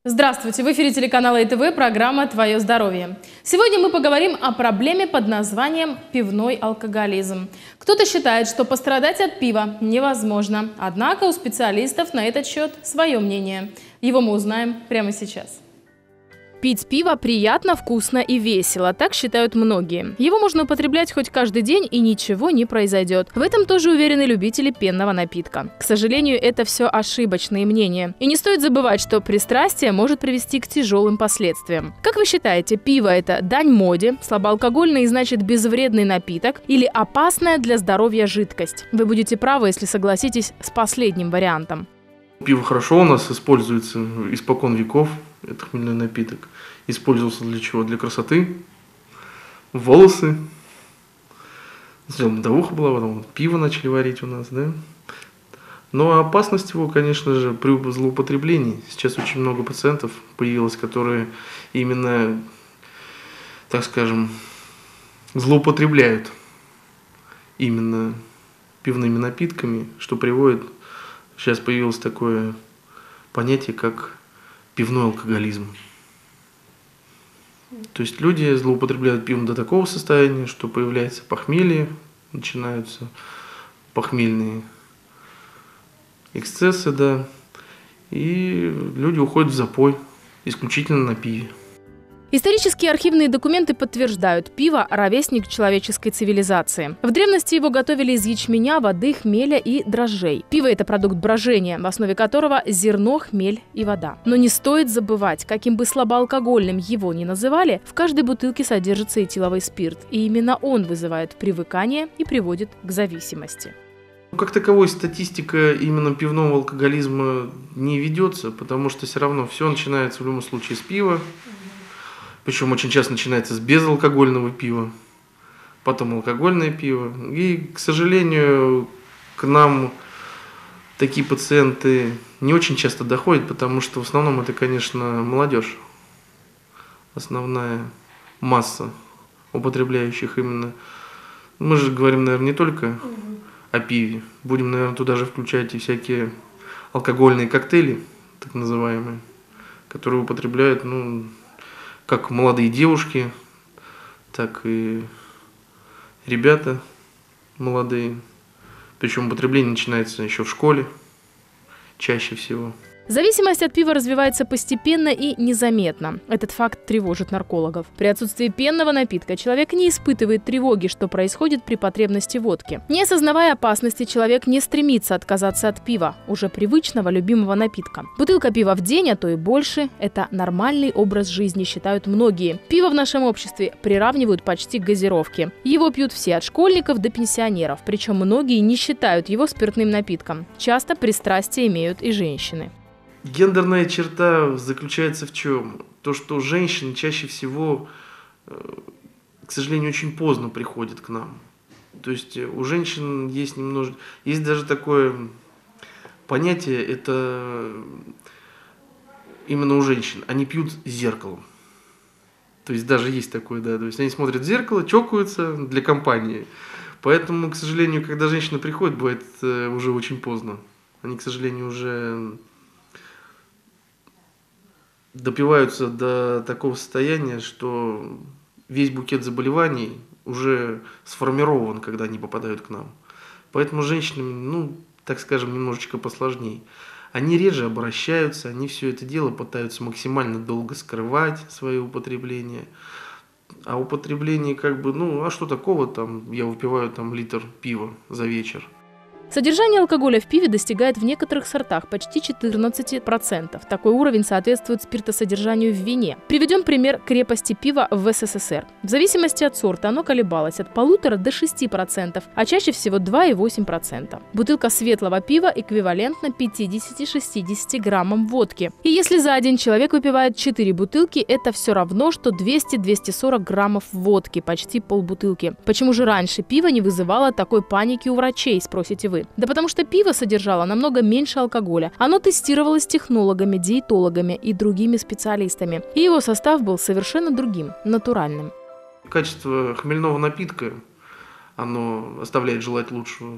Здравствуйте! В эфире телеканала ИТВ программа «Твое здоровье». Сегодня мы поговорим о проблеме под названием пивной алкоголизм. Кто-то считает, что пострадать от пива невозможно. Однако у специалистов на этот счет свое мнение. Его мы узнаем прямо сейчас. Пить пиво приятно, вкусно и весело, так считают многие. Его можно употреблять хоть каждый день и ничего не произойдет. В этом тоже уверены любители пенного напитка. К сожалению, это все ошибочные мнения. И не стоит забывать, что пристрастие может привести к тяжелым последствиям. Как вы считаете, пиво – это дань моде, слабоалкогольный и значит безвредный напиток или опасная для здоровья жидкость? Вы будете правы, если согласитесь с последним вариантом. Пиво хорошо у нас используется испокон веков. Это хмельной напиток. Использовался для чего? Для красоты. Волосы. Медовуха была, потом пиво начали варить у нас, да? Но опасность его, конечно же, при злоупотреблении. Сейчас очень много пациентов появилось, которые именно, так скажем, злоупотребляют именно пивными напитками, что приводит. Сейчас появилось такое понятие, как пивной алкоголизм. То есть люди злоупотребляют пивом до такого состояния, что появляется похмелье, начинаются похмельные эксцессы, да, и люди уходят в запой исключительно на пиве. Исторические архивные документы подтверждают, пиво – ровесник человеческой цивилизации. В древности его готовили из ячменя, воды, хмеля и дрожжей. Пиво – это продукт брожения, в основе которого зерно, хмель и вода. Но не стоит забывать, каким бы слабоалкогольным его ни называли, в каждой бутылке содержится этиловый спирт. И именно он вызывает привыкание и приводит к зависимости. Как таковой статистика именно пивного алкоголизма не ведется, потому что все равно все начинается в любом случае с пива. Причем очень часто начинается с безалкогольного пива, потом алкогольное пиво. И, к сожалению, к нам такие пациенты не очень часто доходят, потому что в основном это, конечно, молодежь. Основная масса употребляющих именно. Мы же говорим, наверное, не только о пиве. Будем, наверное, туда же включать и всякие алкогольные коктейли, так называемые, которые употребляют, как молодые девушки, так и ребята молодые. Причем употребление начинается еще в школе, чаще всего. Зависимость от пива развивается постепенно и незаметно. Этот факт тревожит наркологов. При отсутствии пенного напитка человек не испытывает тревоги, что происходит при потребности водки. Не осознавая опасности, человек не стремится отказаться от пива, уже привычного, любимого напитка. Бутылка пива в день, а то и больше – это нормальный образ жизни, считают многие. Пиво в нашем обществе приравнивают почти к газировке. Его пьют все, от школьников до пенсионеров, причем многие не считают его спиртным напитком. Часто пристрастие имеют и женщины. Гендерная черта заключается в чем? То, что женщины чаще всего, к сожалению, очень поздно приходят к нам. То есть у женщин есть есть даже такое понятие, это именно у женщин, они пьют зеркалом. То есть даже есть такое, да, то есть они смотрят в зеркало, чокаются для компании. Поэтому, к сожалению, когда женщина приходит, бывает уже очень поздно. Они, к сожалению, уже допиваются до такого состояния, что весь букет заболеваний уже сформирован, когда они попадают к нам. Поэтому женщинам, так скажем, немножечко посложнее. Они реже обращаются, они все это дело пытаются максимально долго скрывать свое употребление. А употребление а что такого, я выпиваю литр пива за вечер. Содержание алкоголя в пиве достигает в некоторых сортах почти 14%. Такой уровень соответствует спиртосодержанию в вине. Приведем пример крепости пива в СССР. В зависимости от сорта оно колебалось от 1,5 до 6%, а чаще всего 2,8%. Бутылка светлого пива эквивалентна 50-60 граммам водки. И если за день человек выпивает 4 бутылки, это все равно, что 200-240 граммов водки, почти полбутылки. Почему же раньше пиво не вызывало такой паники у врачей, спросите вы? Да потому что пиво содержало намного меньше алкоголя. Оно тестировалось технологами, диетологами и другими специалистами. И его состав был совершенно другим, натуральным. Качество хмельного напитка, оно оставляет желать лучшего.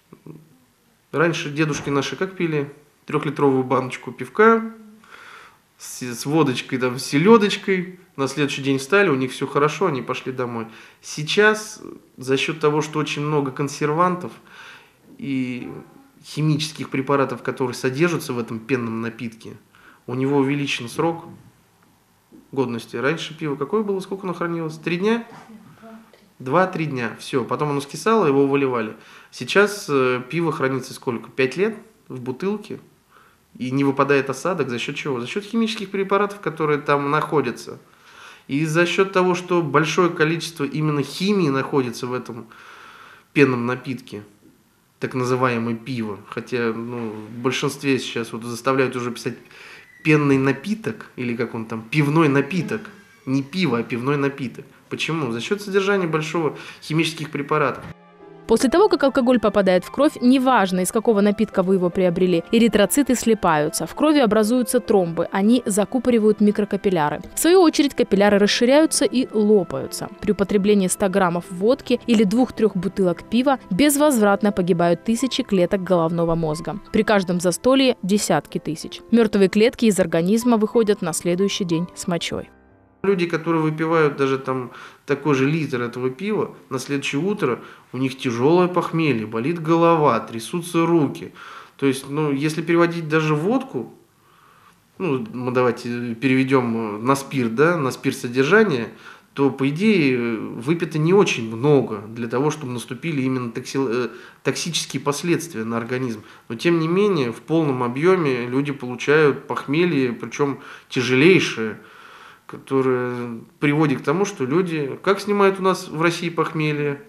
Раньше дедушки наши как пили? 3-литровую баночку пивка, с водочкой, там, с селедочкой, на следующий день встали, у них все хорошо, они пошли домой. Сейчас за счет того, что очень много консервантов и химических препаратов, которые содержатся в этом пенном напитке, у него увеличен срок годности. Раньше пиво какое было, сколько оно хранилось? 3 дня? 2-3 дня. Все, потом оно скисало, его выливали. Сейчас пиво хранится сколько? 5 лет в бутылке. И не выпадает осадок. За счет чего? За счет химических препаратов, которые там находятся. И за счет того, что большое количество именно химии находится в этом пенном напитке, так называемое пиво. Хотя в большинстве сейчас вот заставляют уже писать пенный напиток, или как он там, пивной напиток. Не пиво, а пивной напиток. Почему? За счет содержания большого химических препаратов. После того, как алкоголь попадает в кровь, неважно, из какого напитка вы его приобрели, эритроциты слипаются, в крови образуются тромбы, они закупоривают микрокапилляры. В свою очередь капилляры расширяются и лопаются. При употреблении 100 граммов водки или 2-3 бутылок пива безвозвратно погибают тысячи клеток головного мозга. При каждом застолье десятки тысяч. Мертвые клетки из организма выходят на следующий день с мочой. Люди, которые выпивают даже там такой же литр этого пива, на следующее утро у них тяжелое похмелье, болит голова, трясутся руки. То есть, если переводить даже водку, мы давайте переведем на спирт, да, на спирт-содержание, то, по идее, выпито не очень много для того, чтобы наступили именно токсические последствия на организм. Но, тем не менее, в полном объеме люди получают похмелье, причем тяжелейшее, которое приводит к тому, что люди, как снимают у нас в России похмелье?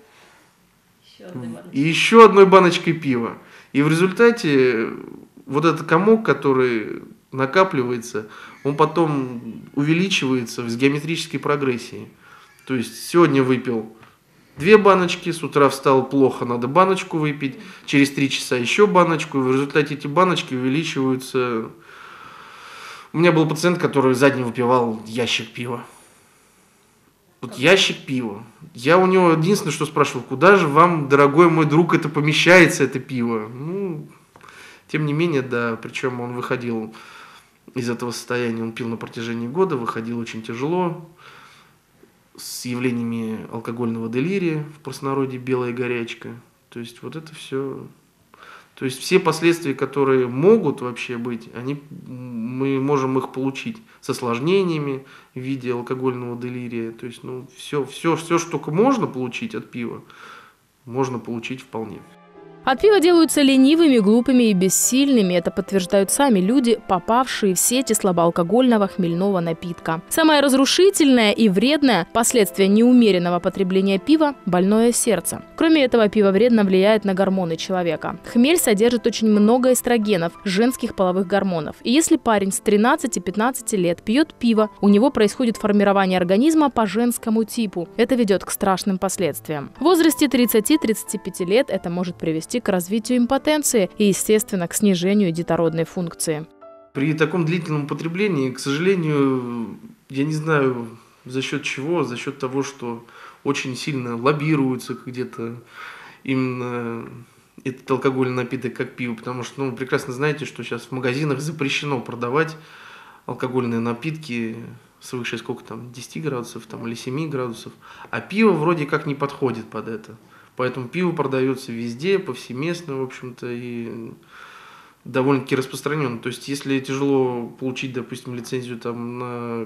Еще одной баночкой пива. И в результате вот этот комок, который накапливается, он потом увеличивается с геометрической прогрессией. То есть сегодня выпил 2 баночки, с утра встал плохо, надо баночку выпить, через 3 часа еще баночку, и в результате эти баночки увеличиваются. У меня был пациент, который за день выпивал ящик пива. Вот ящик пива. Я у него единственное, что спрашивал, куда же вам, дорогой мой друг, это помещается, это пиво? Тем не менее, да, причем он выходил из этого состояния, он пил на протяжении года, выходил очень тяжело, с явлениями алкогольного делирия, в простонародье белая горячка. То есть вот это все... То есть все последствия, которые могут вообще быть, мы можем их получить с осложнениями в виде алкогольного делирия. То есть все, что только можно получить от пива, можно получить вполне. От пива делаются ленивыми, глупыми и бессильными. Это подтверждают сами люди, попавшие в сети слабоалкогольного хмельного напитка. Самое разрушительное и вредное последствие неумеренного потребления пива – больное сердце. Кроме этого, пиво вредно влияет на гормоны человека. Хмель содержит очень много эстрогенов, женских половых гормонов. И если парень с 13-15 лет пьет пиво, у него происходит формирование организма по женскому типу. Это ведет к страшным последствиям. В возрасте 30-35 лет это может привести к развитию импотенции и, естественно, к снижению детородной функции. При таком длительном употреблении, к сожалению, я не знаю за счет чего, за счет того, что очень сильно лоббируется где-то именно этот алкогольный напиток, как пиво, потому что, вы прекрасно знаете, что сейчас в магазинах запрещено продавать алкогольные напитки свыше 10 градусов или 7 градусов, а пиво вроде как не подходит под это. Поэтому пиво продается везде, повсеместно, в общем-то, и довольно-таки распространенно. То есть, если тяжело получить, допустим, лицензию на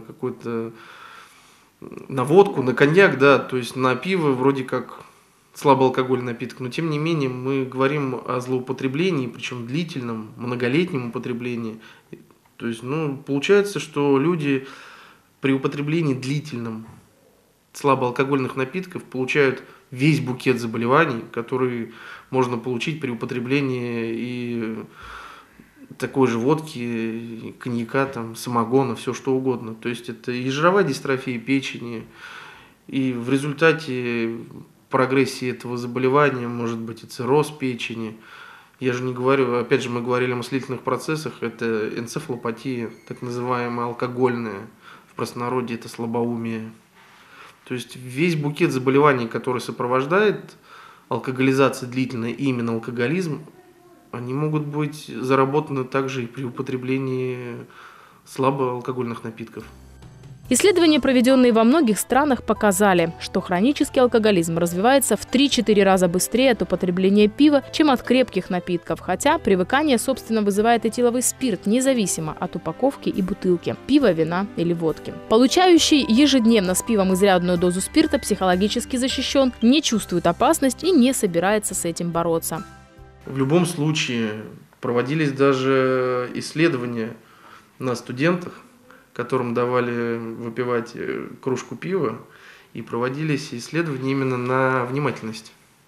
на водку, на коньяк, да, то есть на пиво вроде как слабоалкогольный напиток, но тем не менее мы говорим о злоупотреблении, причем длительном, многолетнем употреблении. То есть, получается, что люди при употреблении длительном слабоалкогольных напитков получают весь букет заболеваний, который можно получить при употреблении и такой же водки, и коньяка, самогона, все что угодно. То есть это и жировая дистрофия печени, и в результате прогрессии этого заболевания может быть и цирроз печени. Я же не говорю, опять же, мы говорили о мыслительных процессах, это энцефалопатия, так называемая алкогольная, в простонародье это слабоумие. То есть весь букет заболеваний, который сопровождает алкоголизация длительная и именно алкоголизм, они могут быть заработаны также и при употреблении слабоалкогольных напитков. Исследования, проведенные во многих странах, показали, что хронический алкоголизм развивается в 3-4 раза быстрее от употребления пива, чем от крепких напитков, хотя привыкание, собственно, вызывает этиловый спирт, независимо от упаковки и бутылки – пива, вина или водки. Получающий ежедневно с пивом изрядную дозу спирта психологически защищен, не чувствует опасность и не собирается с этим бороться. В любом случае проводились даже исследования на студентах, которым давали выпивать кружку пива, и проводились исследования именно на внимательность.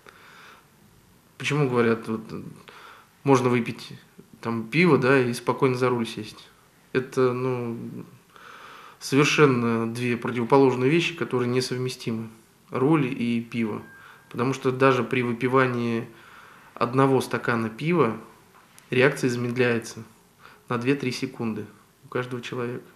Почему говорят, вот, можно выпить там пиво, да, и спокойно за руль сесть? Это, совершенно две противоположные вещи, которые несовместимы. Руль и пиво. Потому что даже при выпивании одного стакана пива реакция замедляется на 2-3 секунды у каждого человека.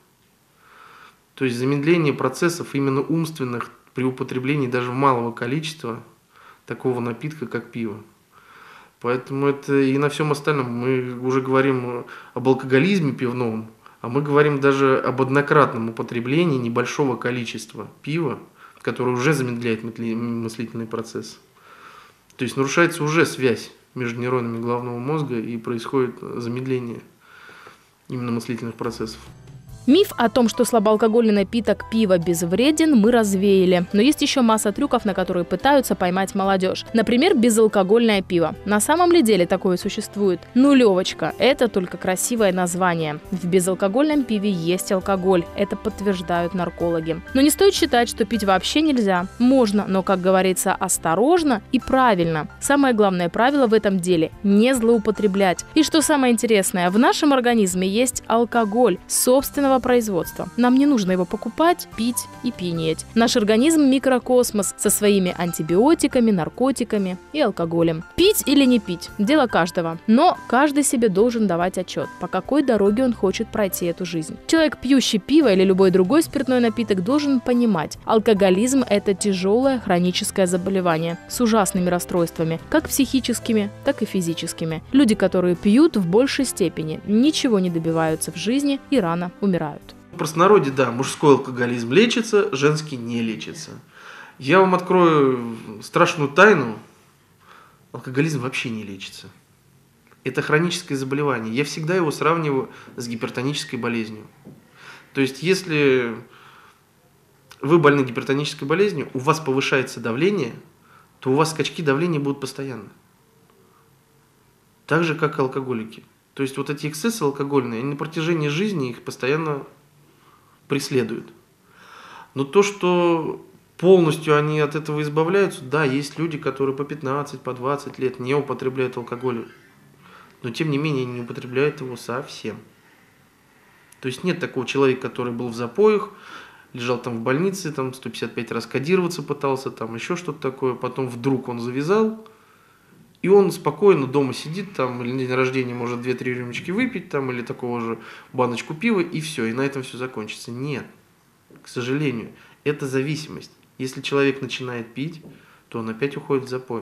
То есть замедление процессов именно умственных при употреблении даже малого количества такого напитка, как пиво. Поэтому это и на всем остальном. Мы уже говорим об алкоголизме пивном, а мы говорим даже об однократном употреблении небольшого количества пива, которое уже замедляет мыслительный процесс. То есть нарушается уже связь между нейронами головного мозга и происходит замедление именно мыслительных процессов. Миф о том, что слабоалкогольный напиток пиво безвреден, мы развеяли. Но есть еще масса трюков, на которые пытаются поймать молодежь. Например, безалкогольное пиво. На самом ли деле такое существует? Нулевочка. Это только красивое название. В безалкогольном пиве есть алкоголь. Это подтверждают наркологи. Но не стоит считать, что пить вообще нельзя. Можно, но, как говорится, осторожно и правильно. Самое главное правило в этом деле – не злоупотреблять. И что самое интересное, в нашем организме есть алкоголь собственного производства. Нам не нужно его покупать, пить и пьянеть. Наш организм – микрокосмос со своими антибиотиками, наркотиками и алкоголем. Пить или не пить – дело каждого. Но каждый себе должен давать отчет, по какой дороге он хочет пройти эту жизнь. Человек, пьющий пиво или любой другой спиртной напиток, должен понимать, алкоголизм – это тяжелое хроническое заболевание с ужасными расстройствами, как психическими, так и физическими. Люди, которые пьют, в большей степени ничего не добиваются в жизни и рано умирают. В простонародье, да, мужской алкоголизм лечится, женский не лечится. Я вам открою страшную тайну. Алкоголизм вообще не лечится. Это хроническое заболевание. Я всегда его сравниваю с гипертонической болезнью. То есть, если вы больны гипертонической болезнью, у вас повышается давление, то у вас скачки давления будут постоянно. Так же, как и алкоголики. То есть вот эти эксцессы алкогольные, они на протяжении жизни их постоянно преследуют. Но то, что полностью они от этого избавляются, да, есть люди, которые по 15, по 20 лет не употребляют алкоголь, но тем не менее не употребляют его совсем. То есть нет такого человека, который был в запоях, лежал там в больнице, там 155 раз кодироваться пытался, там еще что-то такое, потом вдруг он завязал, и он спокойно дома сидит, там, или на день рождения может 2-3 рюмочки выпить, там, или такого же баночку пива, и все, и на этом все закончится. Нет, к сожалению, это зависимость. Если человек начинает пить, то он опять уходит в запой.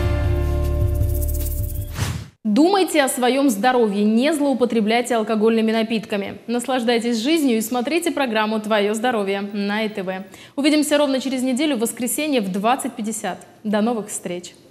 Думайте о своем здоровье, не злоупотребляйте алкогольными напитками. Наслаждайтесь жизнью и смотрите программу «Твое здоровье» на ИТВ. Увидимся ровно через неделю в воскресенье в 20:50. До новых встреч!